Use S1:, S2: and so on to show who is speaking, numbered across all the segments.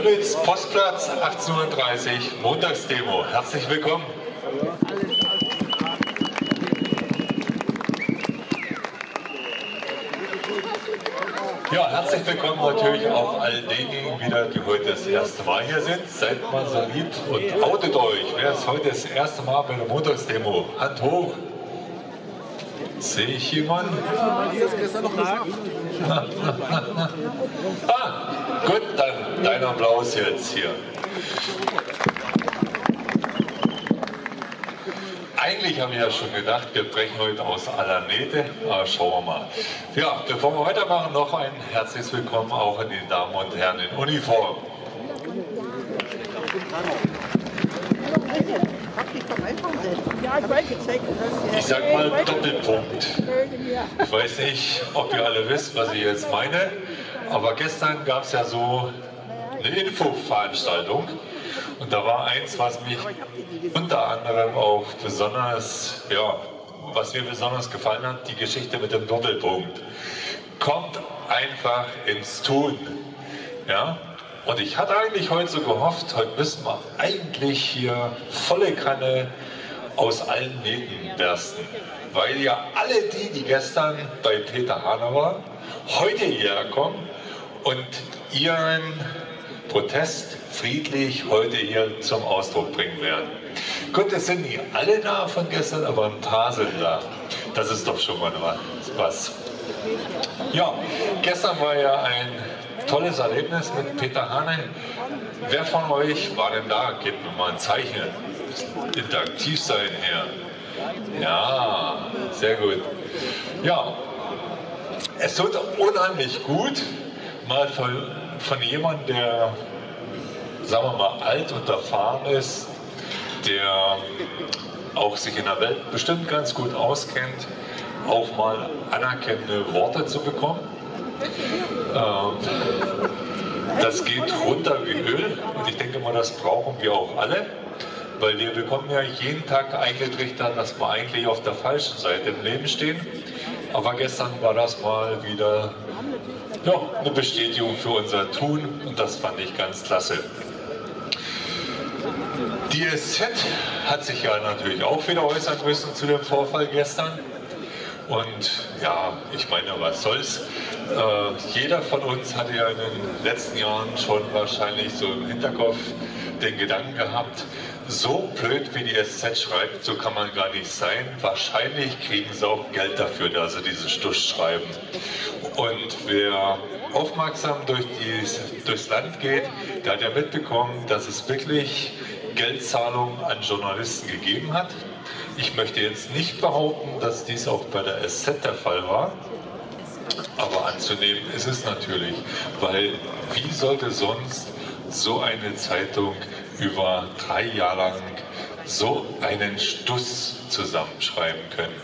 S1: Görlitz, Postplatz, 18:30 Uhr, Montagsdemo. Herzlich willkommen. Ja, herzlich willkommen natürlich auch all denjenigen wieder, die heute das erste Mal hier sind. Seid mal so lieb und outet euch. Wer ist heute das erste Mal bei der Montagsdemo? Hand hoch. Sehe ich jemanden? Gut, dann dein Applaus jetzt hier. Eigentlich habe ich ja schon gedacht, wir brechen heute aus aller Nähte, aber schauen wir mal. Ja, bevor wir weitermachen, noch ein herzliches Willkommen auch an die Damen und Herren in Uniform. Ich sag mal Doppelpunkt. Ich weiß nicht, ob ihr alle wisst, was ich jetzt meine, aber gestern gab es ja so eine Infoveranstaltung und da war eins, was mich unter anderem auch besonders, ja, was mir besonders gefallen hat, die Geschichte mit dem Doppelpunkt. Kommt einfach ins Tun. Ja? Und ich hatte eigentlich heute so gehofft, heute müssen wir eigentlich hier volle Kanne aus allen Nähten bersten. Weil ja alle die, die gestern bei Peter Hahner waren, heute hierher kommen und ihren Protest friedlich heute hier zum Ausdruck bringen werden. Gut, es sind nicht alle da von gestern, aber ein paar sind da. Das ist doch schon mal was. Ja, gestern war ja ein tolles Erlebnis mit Peter Hahner. Wer von euch war denn da? Gebt mir mal ein Zeichen. Interaktiv sein hier. Ja, sehr gut. Ja, es tut unheimlich gut, mal von jemandem, der, sagen wir mal, alt und erfahren ist, der auch sich in der Welt bestimmt ganz gut auskennt, auch mal anerkennende Worte zu bekommen. Das geht runter wie Öl und ich denke mal, das brauchen wir auch alle, weil wir bekommen ja jeden Tag eingetrichtert, dass wir eigentlich auf der falschen Seite im Leben stehen. Aber gestern war das mal wieder, ja, eine Bestätigung für unser Tun und das fand ich ganz klasse. Die SZ hat sich ja natürlich auch wieder äußern müssen zu dem Vorfall gestern. Und ja, ich meine, was soll's. Jeder von uns hatte ja in den letzten Jahren schon wahrscheinlich so im Hinterkopf den Gedanken gehabt, so blöd wie die SZ schreibt, so kann man gar nicht sein. Wahrscheinlich kriegen sie auch Geld dafür, dass sie diesen Stuss schreiben. Und wer aufmerksam durchs Land geht, der hat ja mitbekommen, dass es wirklich Geldzahlungen an Journalisten gegeben hat. Ich möchte jetzt nicht behaupten, dass dies auch bei der SZ der Fall war, aber anzunehmen ist es natürlich, weil wie sollte sonst so eine Zeitung über 3 Jahre lang so einen Stuss zusammenschreiben können?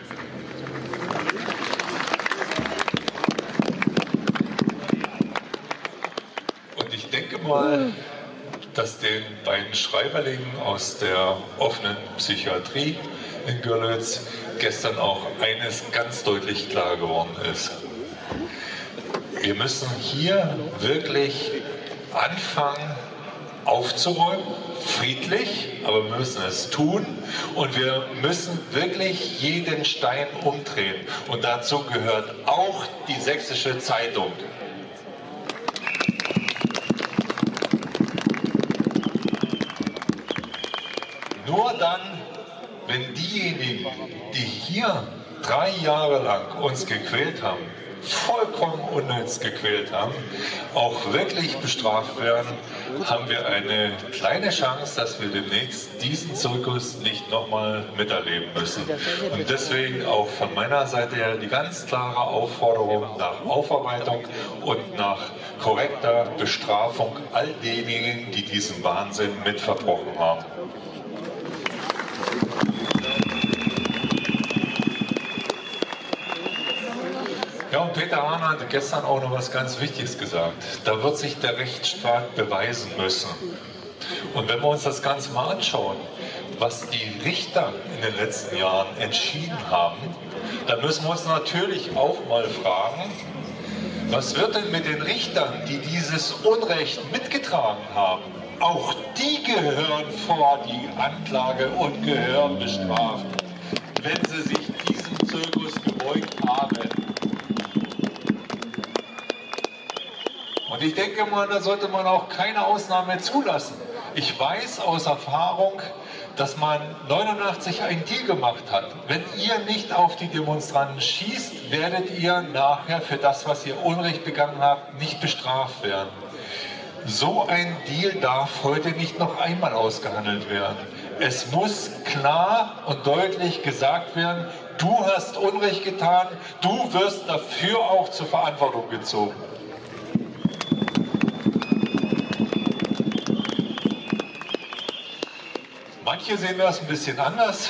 S1: Und ich denke mal, dass den beiden Schreiberlingen aus der offenen Psychiatrie in Görlitz gestern auch eines ganz deutlich klar geworden ist. Wir müssen hier wirklich anfangen aufzuräumen, friedlich, aber wir müssen es tun und wir müssen wirklich jeden Stein umdrehen. Und dazu gehört auch die Sächsische Zeitung. Nur dann, wenn diejenigen, die hier 3 Jahre lang uns gequält haben, vollkommen unnütz gequält haben, auch wirklich bestraft werden, haben wir eine kleine Chance, dass wir demnächst diesen Zirkus nicht nochmal miterleben müssen. Und deswegen auch von meiner Seite her die ganz klare Aufforderung nach Aufarbeitung und nach korrekter Bestrafung all denjenigen, die diesen Wahnsinn mit verbrochen haben. Ja, und Peter Hahner hat gestern auch noch was ganz Wichtiges gesagt. Da wird sich der Rechtsstaat beweisen müssen. Und wenn wir uns das Ganze mal anschauen, was die Richter in den letzten Jahren entschieden haben, dann müssen wir uns natürlich auch mal fragen, Was wird denn mit den Richtern, die dieses Unrecht mitgetragen haben? Auch die gehören vor die Anklage und gehören bestraft, wenn sie sich diesem Zirkus gebeugt haben. Und ich denke mal, da sollte man auch keine Ausnahme zulassen. Ich weiß aus Erfahrung, dass man 89 einen Deal gemacht hat. Wenn ihr nicht auf die Demonstranten schießt, werdet ihr nachher für das, was ihr Unrecht begangen habt, nicht bestraft werden. So ein Deal darf heute nicht noch einmal ausgehandelt werden. Es muss klar und deutlich gesagt werden, du hast Unrecht getan, du wirst dafür auch zur Verantwortung gezogen. Manche sehen das ein bisschen anders.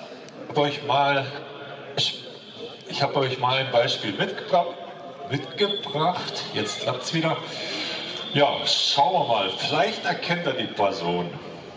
S1: Ich habe euch mal ein Beispiel mitgebracht. Jetzt klappt es wieder. Ja, schauen wir mal. Vielleicht erkennt er die Person.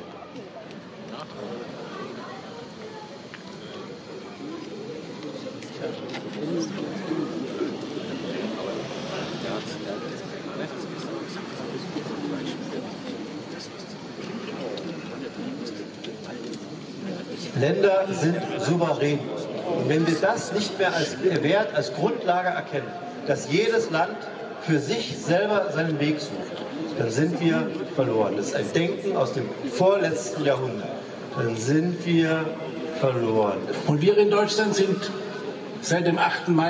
S2: Länder sind souverän. Und wenn wir das nicht mehr als Wert, als Grundlage erkennen, dass jedes Land für sich selber seinen Weg sucht, dann sind wir verloren. Das ist ein Denken aus dem vorletzten Jahrhundert. Dann sind wir verloren.
S3: Und wir in Deutschland sind seit dem 8. Mai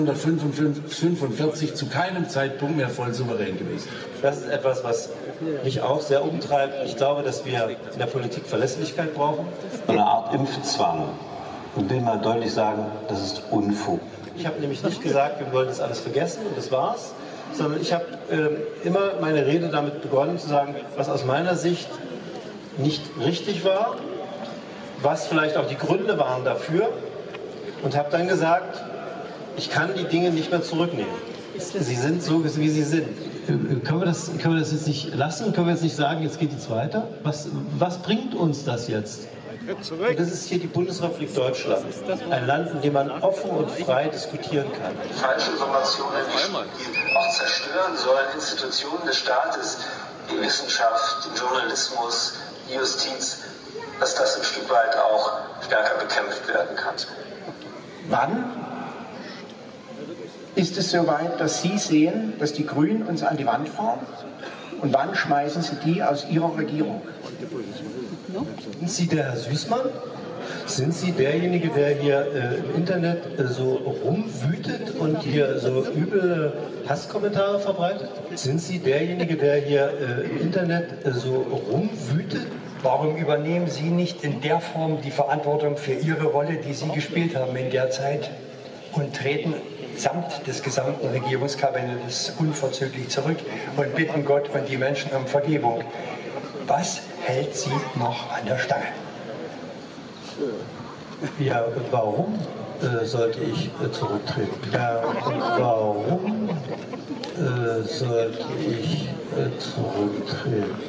S3: 1945 zu keinem Zeitpunkt mehr voll souverän gewesen.
S2: Das ist etwas, was mich auch sehr umtreibt. Ich glaube, dass wir in der Politik Verlässlichkeit brauchen.
S4: Eine Art Impfzwang. Und will mal deutlich sagen, das ist Unfug.
S2: Ich habe nämlich nicht gesagt, wir wollen das alles vergessen und das war's, sondern ich habe immer meine Rede damit begonnen zu sagen, was aus meiner Sicht nicht richtig war, was vielleicht auch die Gründe waren dafür, und habe dann gesagt, ich kann die Dinge nicht mehr zurücknehmen. Sie sind so, wie sie sind.
S5: Können wir das jetzt nicht lassen? Können wir jetzt nicht sagen, jetzt geht es weiter? Was bringt uns das jetzt?
S2: Und das ist hier die Bundesrepublik Deutschland. Ein Land, in dem man offen und frei diskutieren kann.
S6: Falsche Informationen, die auch zerstören sollen, Institutionen des Staates, die Wissenschaft, den Journalismus, die Justiz, dass das ein Stück weit auch stärker bekämpft werden kann.
S7: Wann ist es soweit, dass Sie sehen, dass die Grünen uns an die Wand fahren? Und wann schmeißen Sie die aus Ihrer Regierung?
S2: Sind Sie der Herr Süßmann? Sind Sie derjenige, der hier im Internet so rumwütet und hier so üble Hasskommentare verbreitet? Sind Sie derjenige, der hier im Internet so rumwütet?
S8: Warum übernehmen Sie nicht in der Form die Verantwortung für Ihre Rolle, die Sie gespielt haben in der Zeit, und treten samt des gesamten Regierungskabinetts unverzüglich zurück und bitten Gott und die Menschen um Vergebung? Was hält Sie noch an der Stange?
S2: Ja, warum sollte ich zurücktreten? Ja, warum sollte ich zurücktreten?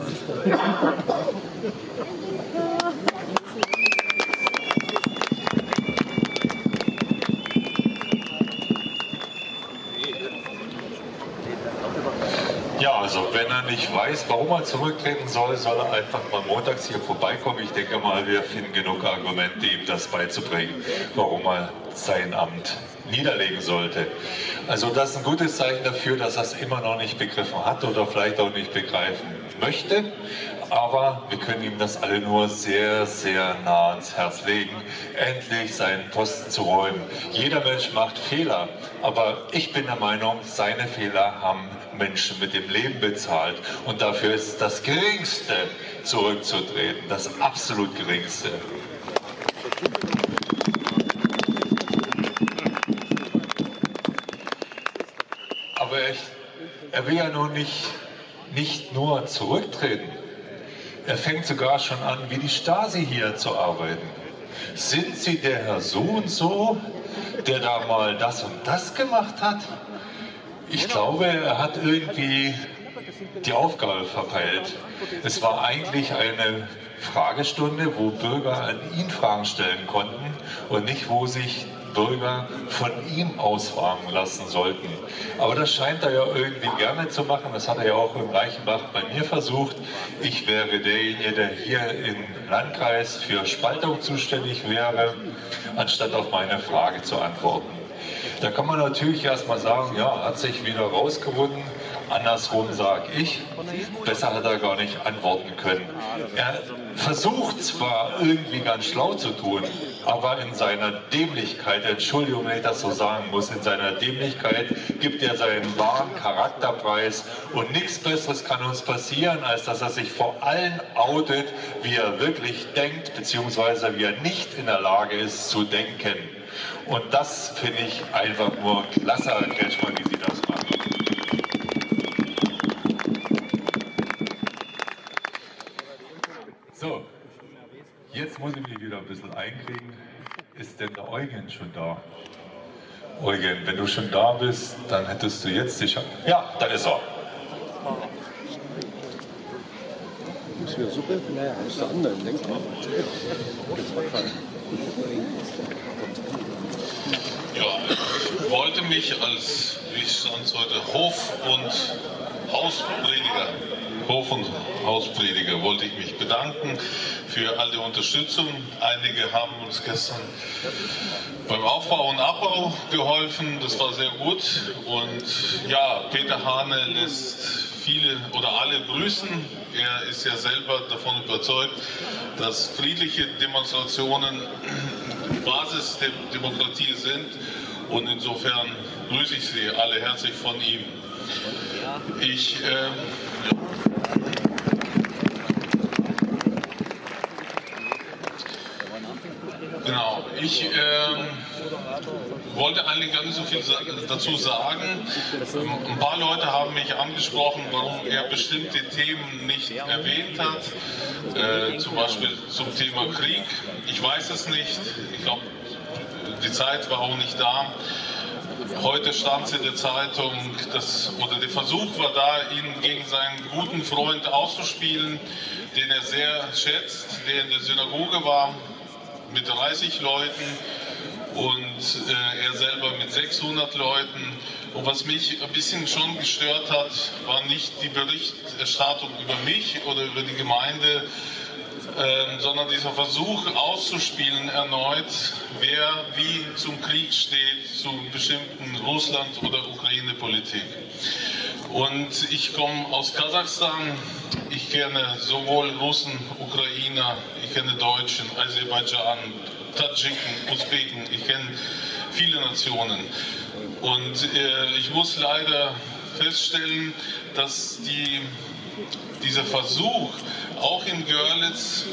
S1: Ja, also wenn er nicht weiß, warum er zurücktreten soll, soll er einfach mal montags hier vorbeikommen. Ich denke mal, wir finden genug Argumente, ihm das beizubringen, warum er sein Amt niederlegen sollte. Also das ist ein gutes Zeichen dafür, dass er es immer noch nicht begriffen hat oder vielleicht auch nicht begreifen möchte. Aber wir können ihm das alle nur sehr, sehr nah ans Herz legen, endlich seinen Posten zu räumen. Jeder Mensch macht Fehler, aber ich bin der Meinung, seine Fehler haben Menschen mit dem Leben bezahlt. Und dafür ist das Geringste, zurückzutreten, das absolut Geringste. Aber er will ja nun nicht nur zurücktreten. Er fängt sogar schon an, wie die Stasi hier zu arbeiten. Sind Sie der Herr so und so, der da mal das und das gemacht hat? Ich glaube, er hat irgendwie die Aufgabe verpeilt. Es war eigentlich eine Fragestunde, wo Bürger an ihn Fragen stellen konnten und nicht, wo sich Bürger von ihm ausfragen lassen sollten. Aber das scheint er ja irgendwie gerne zu machen. Das hat er ja auch in Reichenbach bei mir versucht. Ich wäre derjenige, der hier im Landkreis für Spaltung zuständig wäre, anstatt auf meine Frage zu antworten. Da kann man natürlich erstmal sagen, ja, hat sich wieder rausgewunden. Andersrum sage ich, besser hat er gar nicht antworten können. Er versucht zwar irgendwie ganz schlau zu tun, aber in seiner Dämlichkeit, Entschuldigung, wenn ich das so sagen muss, in seiner Dämlichkeit gibt er seinen wahren Charakterpreis und nichts Besseres kann uns passieren, als dass er sich vor allen outet, wie er wirklich denkt, beziehungsweise wie er nicht in der Lage ist zu denken. Und das finde ich einfach nur klasse, Herr Kretschmann, wie Sie das machen. So, jetzt muss ich mich wieder ein bisschen einkriegen. Ist denn der Eugen schon da? Eugen, wenn du schon da bist, dann hättest du jetzt sicher... Ja, da ist er.
S9: Ist wieder Suppe? Naja, ist der andere, denk mal.
S10: Ja, ich wollte mich als, wie stand es heute, Hof- und Hausprediger wollte ich mich bedanken für all die Unterstützung. Einige haben uns gestern beim Aufbau und Abbau geholfen, das war sehr gut. Und ja, Peter Hane lässt viele oder alle grüßen. Er ist ja selber davon überzeugt, dass friedliche Demonstrationen Basis der Demokratie sind. Und insofern grüße ich Sie alle herzlich von ihm. Ich wollte eigentlich gar nicht so viel dazu sagen. Ein paar Leute haben mich angesprochen, warum er bestimmte Themen nicht erwähnt hat, zum Beispiel zum Thema Krieg. Ich weiß es nicht. Ich glaube, die Zeit war auch nicht da. Heute stand es in der Zeitung, der Versuch war da, ihn gegen seinen guten Freund auszuspielen, den er sehr schätzt, der in der Synagoge war mit 30 Leuten und er selber mit 600 Leuten. Und was mich ein bisschen schon gestört hat, war nicht die Berichterstattung über mich oder über die Gemeinde, sondern dieser Versuch auszuspielen erneut, wer wie zum Krieg steht, zu bestimmten Russland- oder Ukraine-Politik. Und ich komme aus Kasachstan, ich kenne sowohl Russen, Ukrainer, ich kenne Deutschen, Aserbaidschan, Tadschiken, Usbeken, ich kenne viele Nationen. Und ich muss leider feststellen, dass dieser Versuch, auch in Görlitz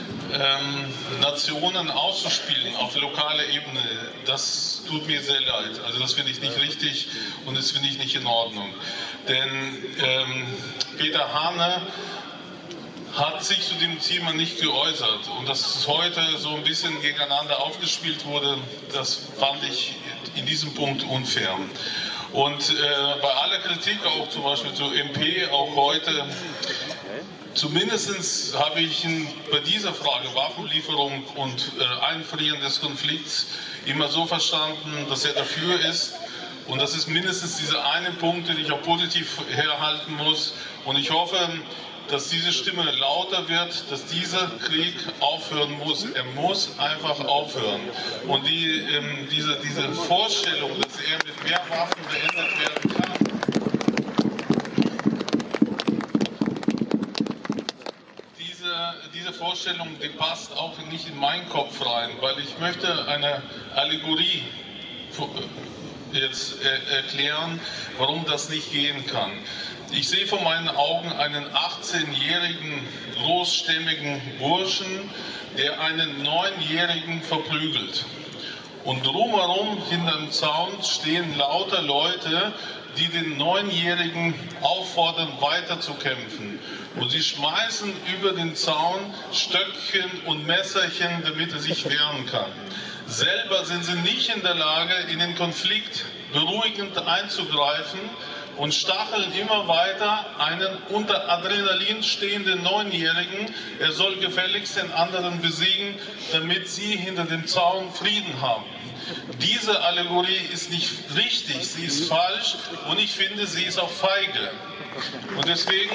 S10: Nationen auszuspielen auf lokaler Ebene, das tut mir sehr leid. Also das finde ich nicht richtig und das finde ich nicht in Ordnung. Denn Peter Hane hat sich zu dem Thema nicht geäußert. Und dass es heute so ein bisschen gegeneinander aufgespielt wurde, das fand ich in diesem Punkt unfair. Und bei aller Kritik, auch zum Beispiel zu MP, auch heute, zumindest habe ich ihn bei dieser Frage Waffenlieferung und Einfrieren des Konflikts immer so verstanden, dass er dafür ist. Und das ist mindestens dieser eine Punkt, den ich auch positiv herhalten muss. Und ich hoffe, dass diese Stimme lauter wird, dass dieser Krieg aufhören muss. Er muss einfach aufhören. Und diese Vorstellung, dass er mit mehr Waffen beendet werden kann, diese Vorstellung, die passt auch nicht in meinen Kopf rein, weil ich möchte eine Allegorie jetzt erklären, warum das nicht gehen kann. Ich sehe vor meinen Augen einen 18-jährigen, großstämmigen Burschen, der einen 9-jährigen verprügelt. Und drumherum hinterm Zaun stehen lauter Leute, die den 9-Jährigen auffordern, weiter zu kämpfen. Und sie schmeißen über den Zaun Stöckchen und Messerchen, damit er sich wehren kann. Selber sind sie nicht in der Lage, in den Konflikt beruhigend einzugreifen und stacheln immer weiter einen unter Adrenalin stehenden Neunjährigen. Er soll gefälligst den anderen besiegen, damit sie hinter dem Zaun Frieden haben. Diese Allegorie ist nicht richtig, sie ist falsch und ich finde, sie ist auch feige. Und deswegen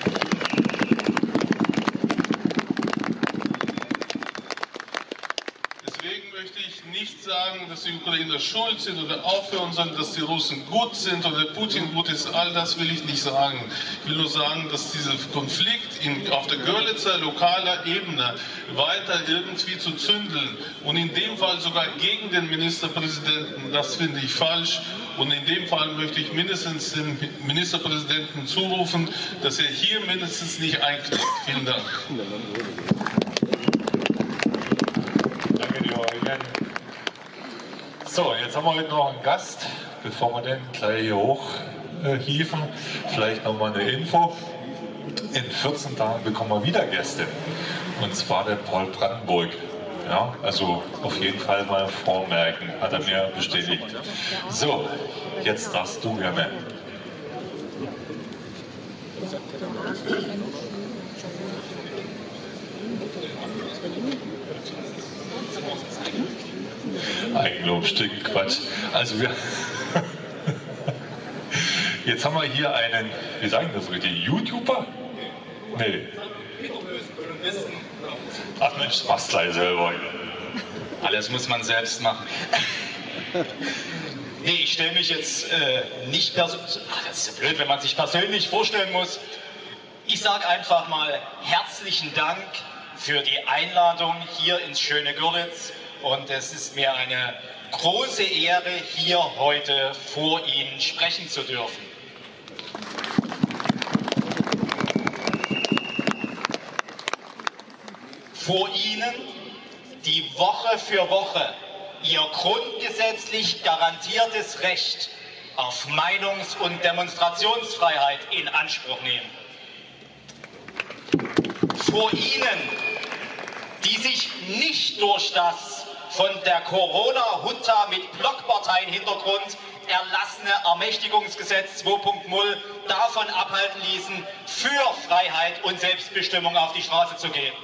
S10: möchte ich nicht sagen, dass die Ukrainer schuld sind oder aufhören, sondern dass die Russen gut sind oder Putin gut ist. All das will ich nicht sagen. Ich will nur sagen, dass dieser Konflikt auf der Görlitzer lokaler Ebene weiter irgendwie zu zündeln und in dem Fall sogar gegen den Ministerpräsidenten, das finde ich falsch. Und in dem Fall möchte ich mindestens dem Ministerpräsidenten zurufen, dass er hier mindestens nicht einknickt. Vielen Dank.
S1: So, jetzt haben wir heute noch einen Gast, bevor wir den gleich hier hoch hieven. Vielleicht noch mal eine Info. In 14 Tagen bekommen wir wieder Gäste. Und zwar der Paul Brandenburg. Ja, also auf jeden Fall mal vormerken, hat er mir bestätigt. So, jetzt darfst du gerne. Eigenlob, Quatsch. Also wir jetzt haben wir hier einen, wie sagen das richtig, YouTuber? Nee. Ach Mensch, mach's gleich selber.
S11: Alles muss man selbst machen. Nee, ich stelle mich jetzt nicht persönlich. Das ist ja blöd, wenn man sich persönlich vorstellen muss. Ich sage einfach mal herzlichen Dank für die Einladung hier ins schöne Görlitz. Und es ist mir eine große Ehre, hier heute vor Ihnen sprechen zu dürfen. Vor Ihnen, die Woche für Woche Ihr grundgesetzlich garantiertes Recht auf Meinungs- und Demonstrationsfreiheit in Anspruch nehmen. Vor Ihnen, die sich nicht durch das von der Corona-Junta mit Blockparteienhintergrund erlassene Ermächtigungsgesetz 2.0 davon abhalten ließen, für Freiheit und Selbstbestimmung auf die Straße zu gehen.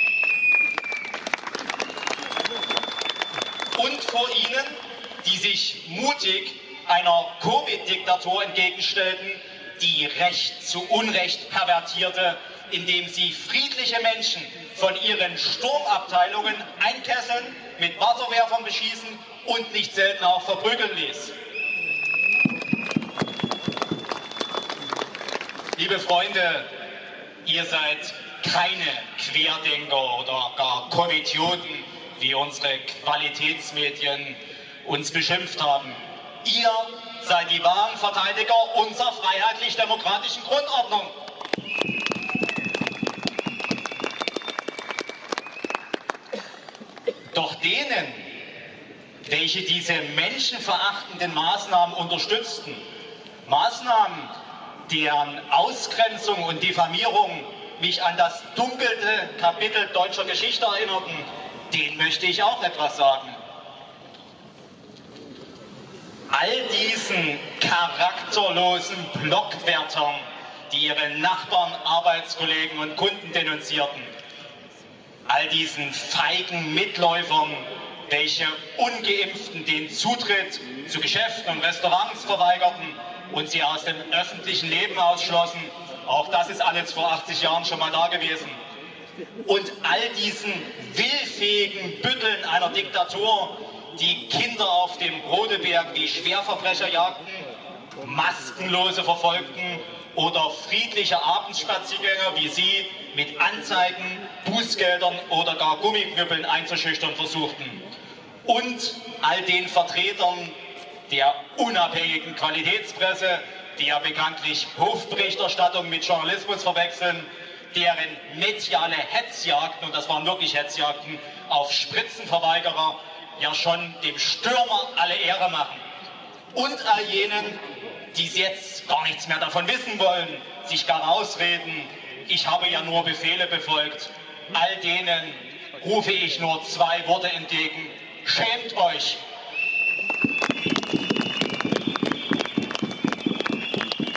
S11: Und vor Ihnen, die sich mutig einer Covid-Diktatur entgegenstellten, die Recht zu Unrecht pervertierte, indem sie friedliche Menschen von ihren Sturmabteilungen einkesseln, mit Wasserwerfern beschießen und nicht selten auch verprügeln ließ. Liebe Freunde, ihr seid keine Querdenker oder gar Covidioten, wie unsere Qualitätsmedien uns beschimpft haben. Ihr seid die wahren Verteidiger unserer freiheitlich-demokratischen Grundordnung. Doch denen, welche diese menschenverachtenden Maßnahmen unterstützten, Maßnahmen, deren Ausgrenzung und Diffamierung mich an das dunkle Kapitel deutscher Geschichte erinnerten, denen möchte ich auch etwas sagen. All diesen charakterlosen Blockwärtern, die ihre Nachbarn, Arbeitskollegen und Kunden denunzierten, all diesen feigen Mitläufern, welche Ungeimpften den Zutritt zu Geschäften und Restaurants verweigerten und sie aus dem öffentlichen Leben ausschlossen, auch das ist alles vor 80 Jahren schon mal da gewesen. Und all diesen willfähigen Bütteln einer Diktatur, die Kinder auf dem Brodeberg wie Schwerverbrecher jagten, Maskenlose verfolgten oder friedliche Abendspaziergänger wie Sie mit Anzeigen, Bußgeldern oder gar Gummiknüppeln einzuschüchtern versuchten. Und all den Vertretern der unabhängigen Qualitätspresse, die ja bekanntlich Hofberichterstattung mit Journalismus verwechseln, deren mediale Hetzjagden, und das waren wirklich Hetzjagden, auf Spritzenverweigerer ja schon dem Stürmer alle Ehre machen. Und all jenen, die jetzt gar nichts mehr davon wissen wollen, sich gar rausreden, ich habe ja nur Befehle befolgt, all denen rufe ich nur zwei Worte entgegen: Schämt euch!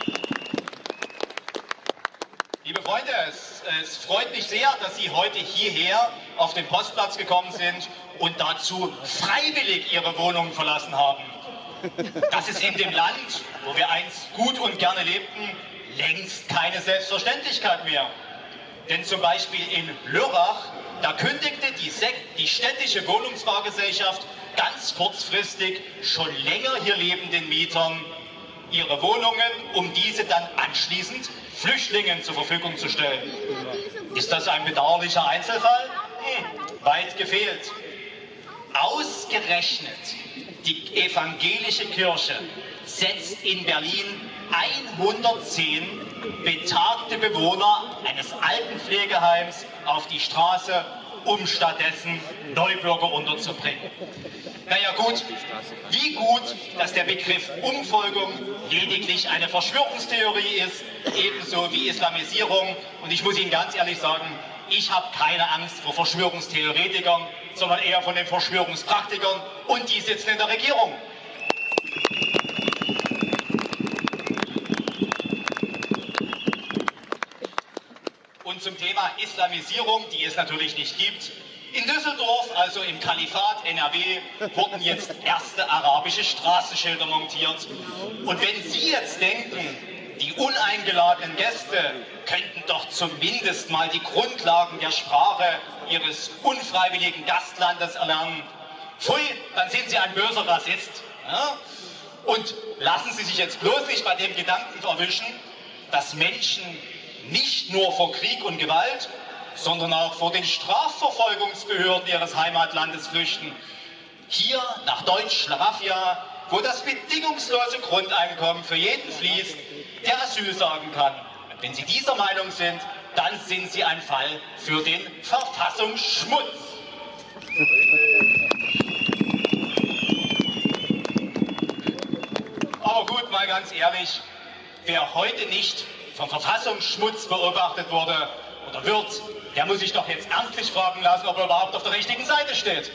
S11: Liebe Freunde, es freut mich sehr, dass Sie heute hierher auf den Postplatz gekommen sind und dazu freiwillig Ihre Wohnungen verlassen haben. Das ist in dem Land, wo wir einst gut und gerne lebten, längst keine Selbstverständlichkeit mehr. Denn zum Beispiel in Lörrach, da kündigte die städtische Wohnungsbaugesellschaft ganz kurzfristig schon länger hier lebenden Mietern ihre Wohnungen, um diese dann anschließend Flüchtlingen zur Verfügung zu stellen. Ist das ein bedauerlicher Einzelfall? Weit gefehlt. Ausgerechnet die evangelische Kirche setzt in Berlin 110 betagte Bewohner eines Altenpflegeheims auf die Straße, um stattdessen Neubürger unterzubringen. Naja gut, wie gut, dass der Begriff Umvolkung lediglich eine Verschwörungstheorie ist, ebenso wie Islamisierung. Und ich muss Ihnen ganz ehrlich sagen, ich habe keine Angst vor Verschwörungstheoretikern, sondern eher von den Verschwörungspraktikern, und die sitzen in der Regierung. Und zum Thema Islamisierung, die es natürlich nicht gibt. In Düsseldorf, also im Kalifat NRW, wurden jetzt erste arabische Straßenschilder montiert. Und wenn Sie jetzt denken, die uneingeladenen Gäste könnten doch zumindest mal die Grundlagen der Sprache ihres unfreiwilligen Gastlandes erlernen, pfui, dann sind Sie ein böser Rassist. Ja? Und lassen Sie sich jetzt bloß nicht bei dem Gedanken erwischen, dass Menschen nicht nur vor Krieg und Gewalt, sondern auch vor den Strafverfolgungsbehörden ihres Heimatlandes flüchten. Hier nach Deutsch-Schlawafia, wo das bedingungslose Grundeinkommen für jeden fließt, der Asyl sagen kann. Und wenn Sie dieser Meinung sind, dann sind Sie ein Fall für den Verfassungsschmutz. Aber gut, mal ganz ehrlich, wer heute nicht vom Verfassungsschmutz beobachtet wurde oder wird, der muss sich doch jetzt ernstlich fragen lassen, ob er überhaupt auf der richtigen Seite steht.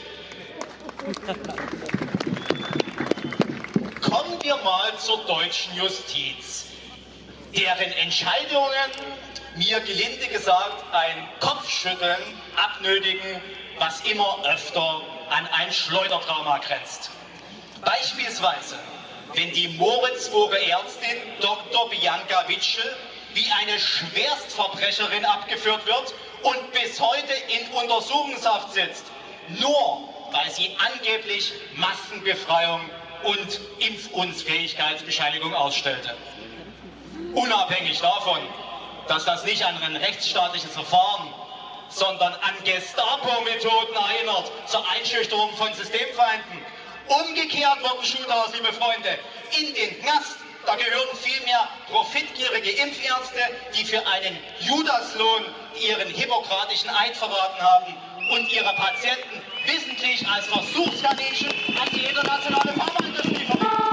S11: Kommen wir mal zur deutschen Justiz, deren Entscheidungen mir gelinde gesagt ein Kopfschütteln abnötigen, was immer öfter an ein Schleudertrauma grenzt. Beispielsweise, wenn die Moritzburger Ärztin Dr. Bianca Witschel wie eine Schwerstverbrecherin abgeführt wird und bis heute in Untersuchungshaft sitzt, nur weil sie angeblich Massenbefreiung und Impfunfähigkeitsbescheinigung ausstellte. Unabhängig davon, dass das nicht an ein rechtsstaatliches Verfahren, sondern an Gestapo-Methoden erinnert zur Einschüchterung von Systemfeinden. Umgekehrt wird Schulhaus, liebe Freunde, in den Knast. Da gehören vielmehr profitgierige Impfärzte, die für einen Judaslohn ihren hippokratischen Eid verraten haben und ihre Patienten wissentlich als Versuchskaninchen an die internationale Pharmaindustrie vermitteln.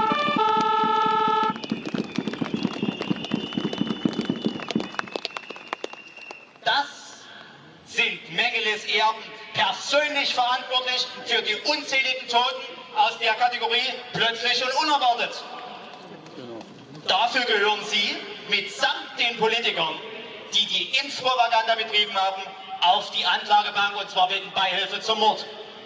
S11: Das sind Mengeles Erben persönlich verantwortlich für die unzähligen Toten aus der Kategorie plötzlich und unerwartet. Dafür gehören Sie mitsamt den Politikern, die die Impfpropaganda betrieben haben, auf die Anklagebank, und zwar wegen Beihilfe zum Mord.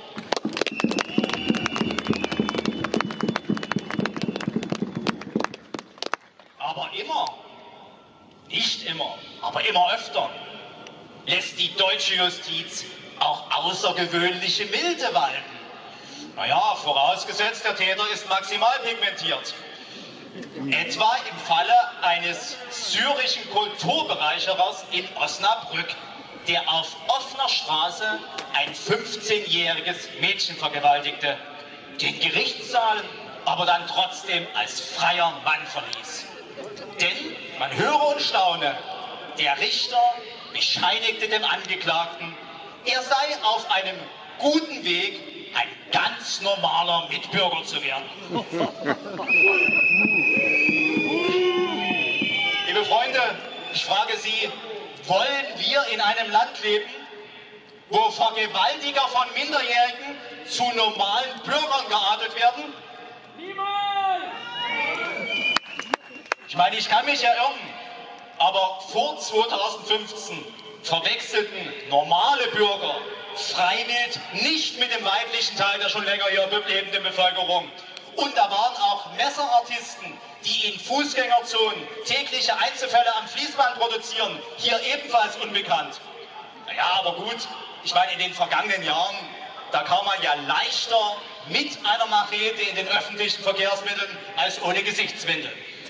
S11: Aber immer, nicht immer, aber immer öfter, lässt die deutsche Justiz auch außergewöhnliche Milde walten. Naja, vorausgesetzt, der Täter ist maximal pigmentiert. Etwa im Falle eines syrischen Kulturbereicherers in Osnabrück, der auf offener Straße ein 15-jähriges Mädchen vergewaltigte, den Gerichtssaal aber dann trotzdem als freier Mann verließ. Denn, man höre und staune, der Richter bescheinigte dem Angeklagten, er sei auf einem guten Weg, ein ganz normaler Mitbürger zu werden. Liebe Freunde, ich frage Sie, wollen wir in einem Land leben, wo Vergewaltiger von Minderjährigen zu normalen Bürgern geadelt werden? Niemals! Ich meine, ich kann mich ja irren, Aber vor 2015 verwechselten normale Bürger freiwillig nicht mit dem weiblichen Teil der schon länger hier lebenden Bevölkerung. Und da waren auch Messerartisten, die in Fußgängerzonen tägliche Einzelfälle am Fließband produzieren, hier ebenfalls unbekannt. Naja, aber gut, ich meine, in den vergangenen Jahren, da kam man ja leichter mit einer Machete in den öffentlichen Verkehrsmitteln als ohne Gesichtswindel.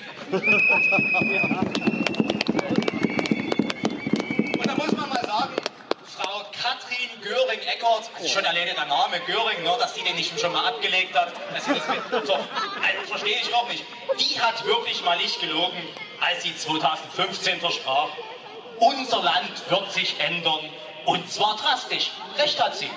S11: Und da muss man mal sagen, Frau Katrin Göring-Eckardt, also schon alleine der Name Göring, ne, dass die den nicht schon mal abgelegt hat, dass sie das mit, so, verstehe ich auch nicht. Die hat wirklich mal nicht gelogen, als sie 2015 versprach, unser Land wird sich ändern und zwar drastisch. Recht hat sie.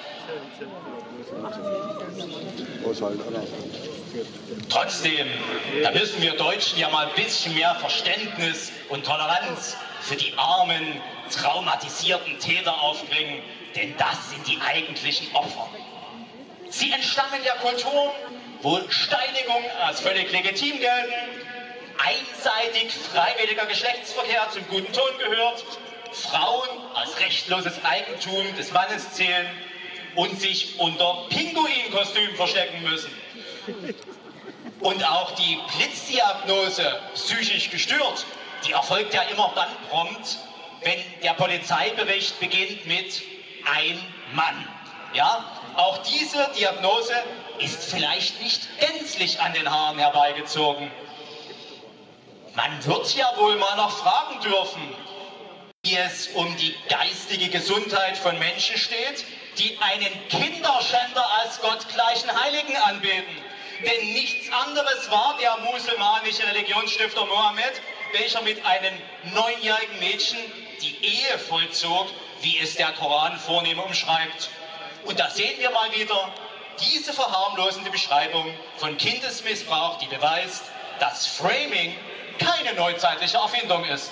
S11: Trotzdem, da müssen wir Deutschen ja mal ein bisschen mehr Verständnis und Toleranz für die armen, traumatisierten Täter aufbringen, denn das sind die eigentlichen Opfer. Sie entstammen der Kultur, wo Steinigungen als völlig legitim gelten, einseitig freiwilliger Geschlechtsverkehr zum guten Ton gehört, Frauen als rechtloses Eigentum des Mannes zählen und sich unter Pinguinkostümen verstecken müssen. Und auch die Blitzdiagnose psychisch gestört, die erfolgt ja immer dann prompt, wenn der Polizeibericht beginnt mit ein Mann. Ja, auch diese Diagnose ist vielleicht nicht gänzlich an den Haaren herbeigezogen. Man wird ja wohl mal noch fragen dürfen, wie es um die geistige Gesundheit von Menschen steht, die einen Kinderschänder als gottgleichen Heiligen anbeten. Denn nichts anderes war der musulmanische Religionsstifter Mohammed, welcher mit einem 9-jährigen Mädchen die Ehe vollzog, wie es der Koran vornehm umschreibt. Und da sehen wir mal wieder diese verharmlosende Beschreibung von Kindesmissbrauch, die beweist, dass Framing keine neuzeitliche Erfindung ist.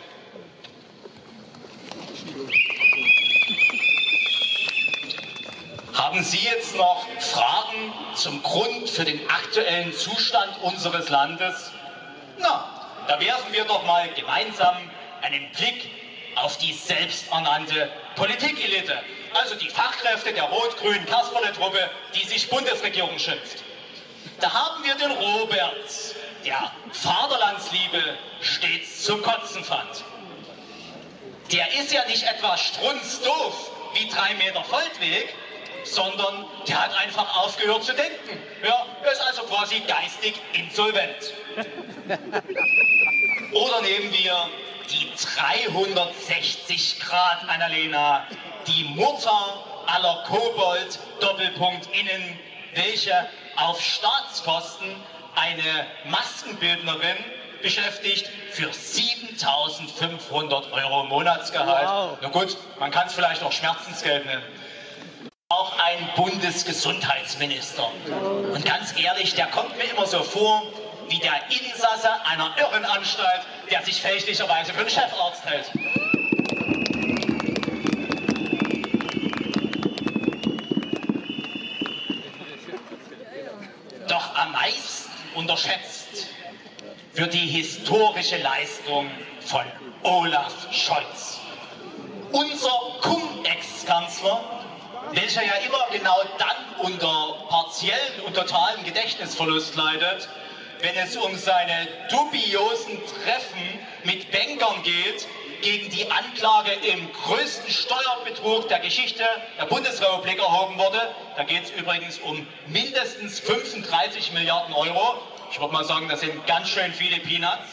S11: Haben Sie jetzt noch Fragen zum Grund für den aktuellen Zustand unseres Landes? Na, da werfen wir doch mal gemeinsam einen Blick auf die selbsternannte Politikelite, also die Fachkräfte der rot-grünen Kasperle-Truppe, die sich Bundesregierung schimpft. Da haben wir den Robert, der Vaterlandsliebe stets zum Kotzen fand. Der ist ja nicht etwa strunzdoof wie 3 Meter Feldweg, sondern der hat einfach aufgehört zu denken. Ja, er ist also quasi geistig insolvent. Oder nehmen wir die 360-Grad-Annalena, die Mutter aller Kobold-Doppelpunkt-Innen, welche auf Staatskosten eine Maskenbildnerin beschäftigt für 7.500 € Monatsgehalt. Wow. Na gut, man kann es vielleicht auch Schmerzensgeld nennen. Auch ein Bundesgesundheitsminister. Und ganz ehrlich, der kommt mir immer so vor wie der Insasse einer Irrenanstalt, der sich fälschlicherweise für einen Chefarzt hält. Doch am meisten unterschätzt wird die historische Leistung von Olaf Scholz. Unser Cum-Ex-Kanzler, welcher ja immer genau dann unter partiellen und totalen Gedächtnisverlust leidet, wenn es um seine dubiosen Treffen mit Bankern geht, gegen die Anklage im größten Steuerbetrug der Geschichte der Bundesrepublik erhoben wurde. Da geht es übrigens um mindestens 35 Milliarden €. Ich würde mal sagen, das sind ganz schön viele Peanuts.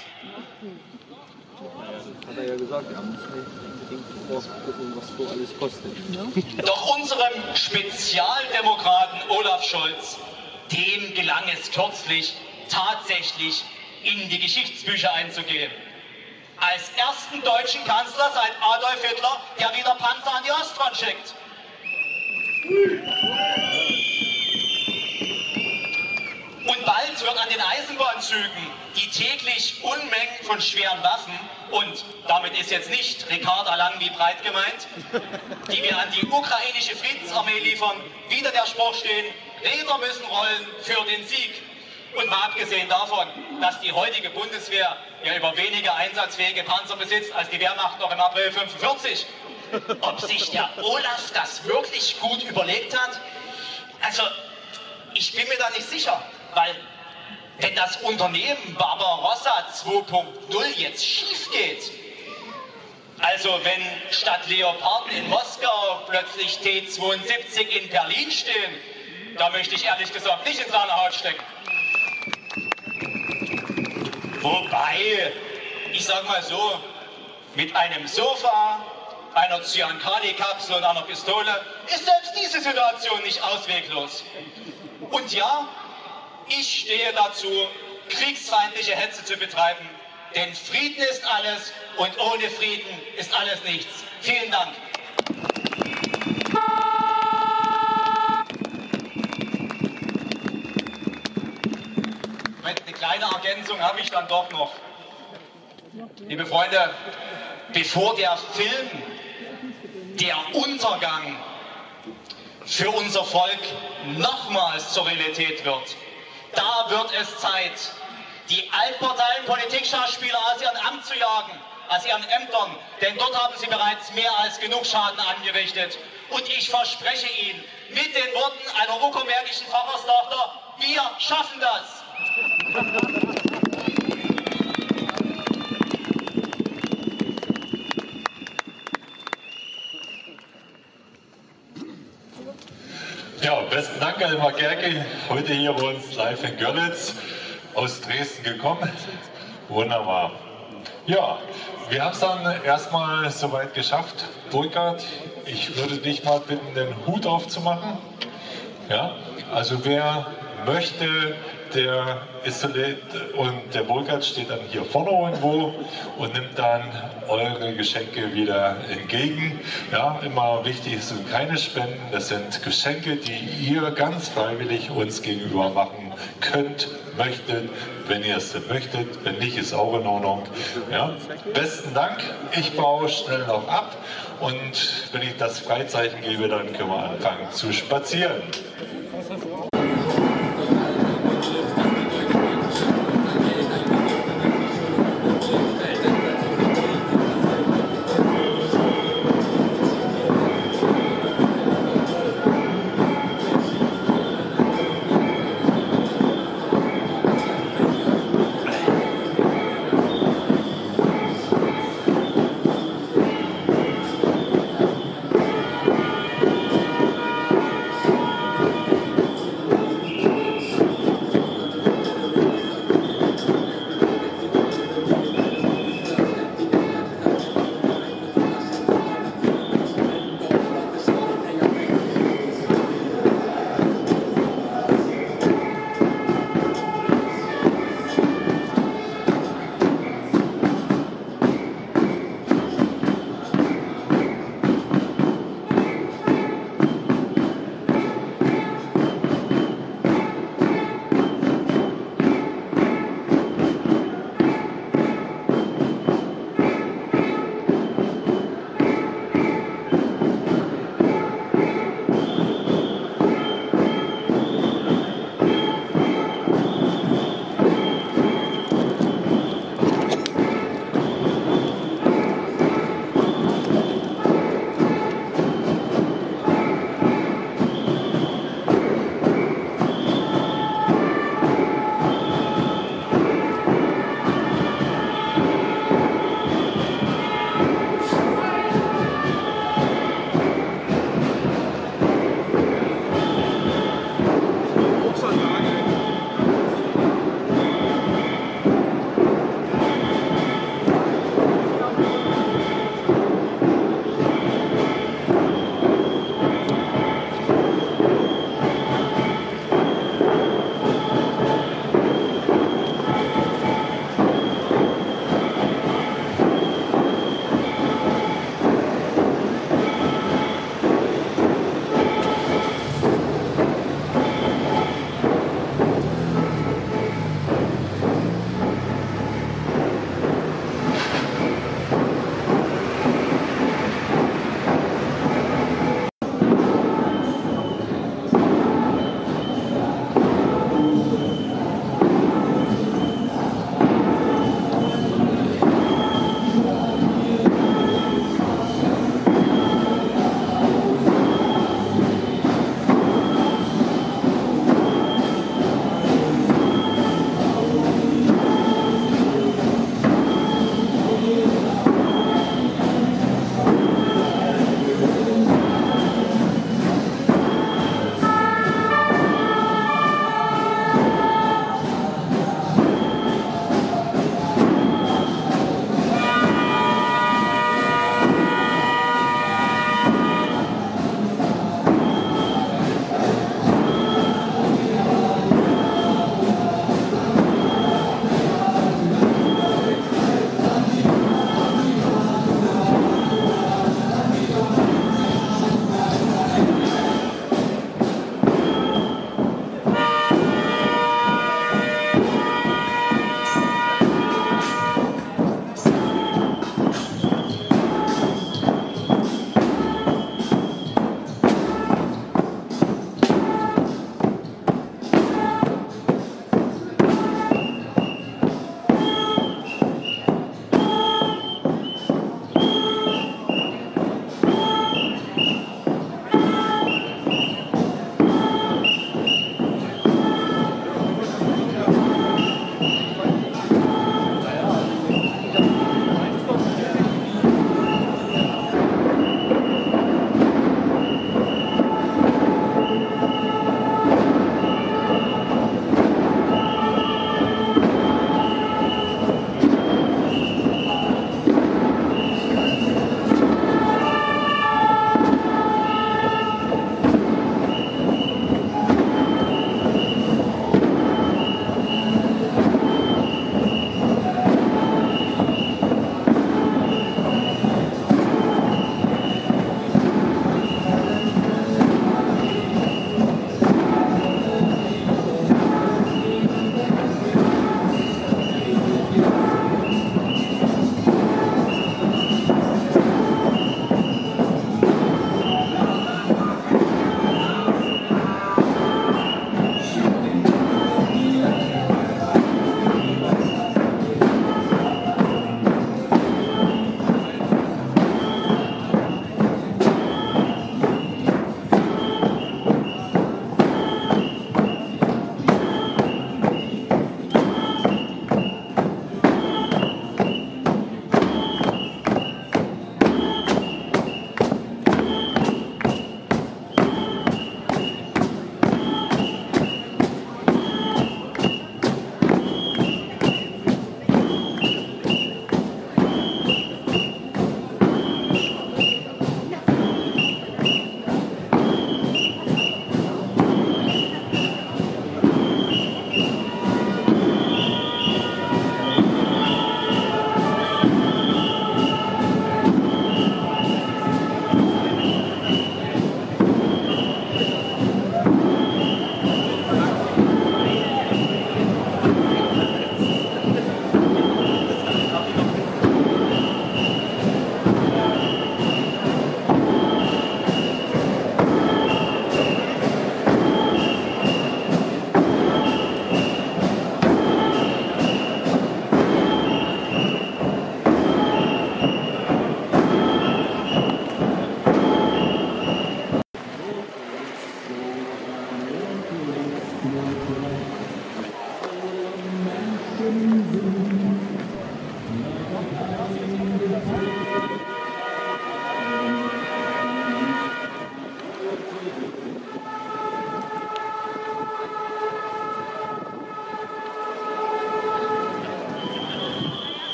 S9: Hat er ja gesagt, er muss nicht unbedingt gucken, was so alles kostet.
S11: Doch unserem Spezialdemokraten Olaf Scholz, dem gelang es kürzlich, tatsächlich in die Geschichtsbücher einzugehen. Als ersten deutschen Kanzler seit Adolf Hitler, der wieder Panzer an die Ostfront schickt. Und bald wird an den Eisenbahnzügen, die täglich Unmengen von schweren Waffen, und damit ist jetzt nicht Ricarda Lang wie breit gemeint, die wir an die ukrainische Friedensarmee liefern, wieder der Spruch stehen: Räder müssen rollen für den Sieg. Und mal abgesehen davon, dass die heutige Bundeswehr ja über weniger einsatzfähige Panzer besitzt als die Wehrmacht noch im April 45. Ob sich der Olaf das wirklich gut überlegt hat? Also, ich bin mir da nicht sicher, weil wenn das Unternehmen Barbarossa 2.0 jetzt schief geht, also wenn statt Leoparden in Moskau plötzlich T-72 in Berlin stehen, da möchte ich ehrlich gesagt nicht in seine Haut stecken. Wobei, ich sag mal so, mit einem Sofa, einer Cyan-Kali-Kapsel und einer Pistole ist selbst diese Situation nicht ausweglos. Und ja, ich stehe dazu, kriegsfeindliche Hetze zu betreiben, denn Frieden ist alles und ohne Frieden ist alles nichts. Vielen Dank. Eine kleine Ergänzung habe ich dann doch noch. Liebe Freunde, bevor der Film Der Untergang für unser Volk nochmals zur Realität wird, da wird es Zeit, die Altparteien-Politikschauspieler aus ihrem Amt zu jagen, aus ihren Ämtern, denn dort haben sie bereits mehr als genug Schaden angerichtet. Und ich verspreche Ihnen, mit den Worten einer uckermärkischen Pfarrerstochter, wir schaffen das!
S1: Ja, besten Dank, Elmar Gerke, heute hier bei uns live in Görlitz, aus Dresden gekommen. Wunderbar. Ja, wir haben es dann erstmal soweit geschafft. Burkhard, ich würde dich mal bitten, den Hut aufzumachen. Ja, also wer möchte, der Isolet und der Burkhard steht dann hier vorne irgendwo und nimmt dann eure Geschenke wieder entgegen. Ja, immer wichtig, es sind keine Spenden, das sind Geschenke, die ihr ganz freiwillig uns gegenüber machen könnt, möchtet, wenn ihr es denn möchtet, wenn nicht, ist auch in Ordnung. Ja, besten Dank, ich baue schnell noch ab und wenn ich das Freizeichen gebe, dann können wir anfangen zu spazieren.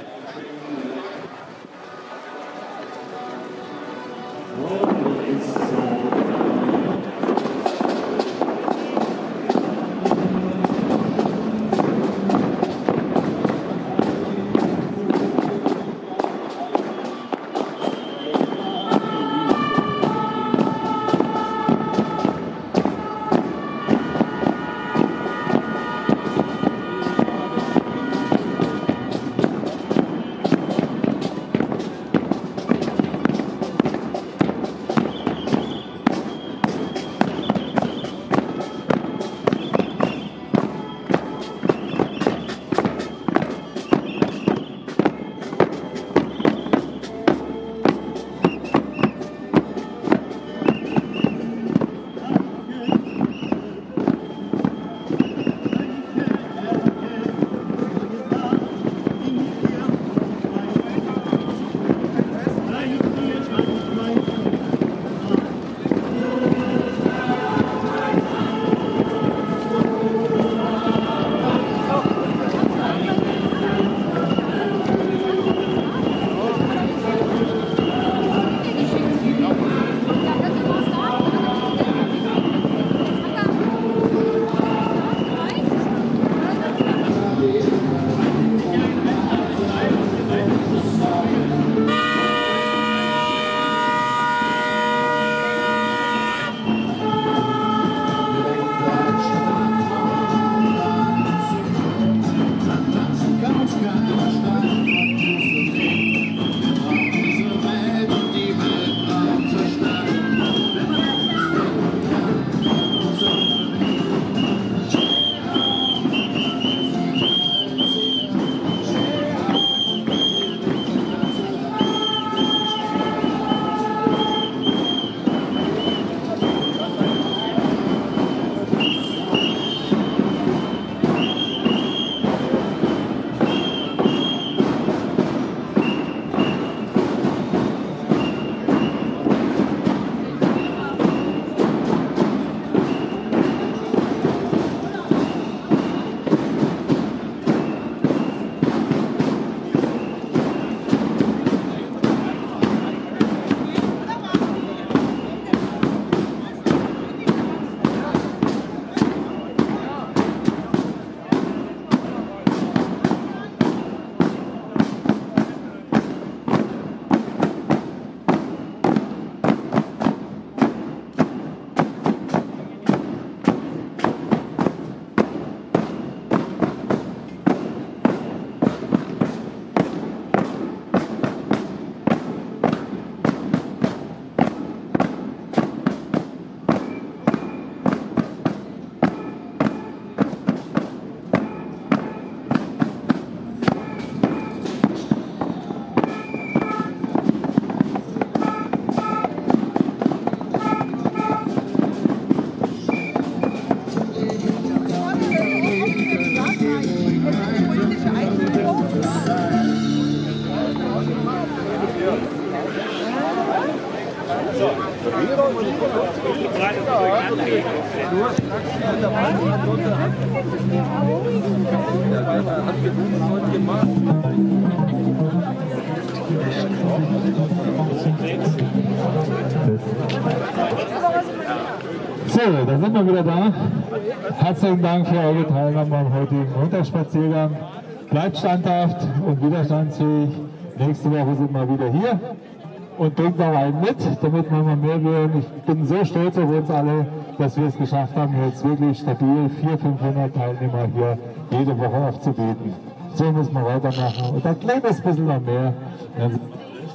S12: So, da sind wir wieder da. Herzlichen Dank für eure Teilnahme am heutigen Montagsspaziergang. Bleibt standhaft und widerstandsfähig. Nächste Woche sind wir wieder hier. Und bringt noch einen mit, damit wir mal mehr werden. Ich bin so stolz auf uns alle, dass wir es geschafft haben, jetzt wirklich stabil 400-500 Teilnehmer hier jede Woche aufzubieten. So müssen wir weitermachen. Und ein kleines bisschen noch mehr. Dann sind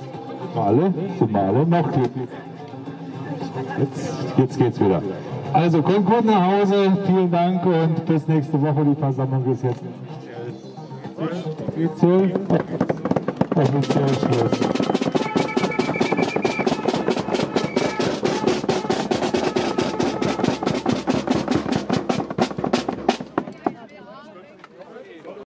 S12: wir alle noch glücklich. Jetzt geht's wieder. Also kommt gut nach Hause, vielen Dank und bis nächste Woche. Die Versammlung ist jetzt offiziell Schluss.